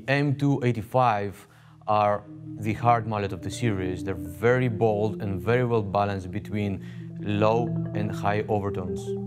M285 are the hard mallet of the series. They're very bold and very well balanced between low and high overtones.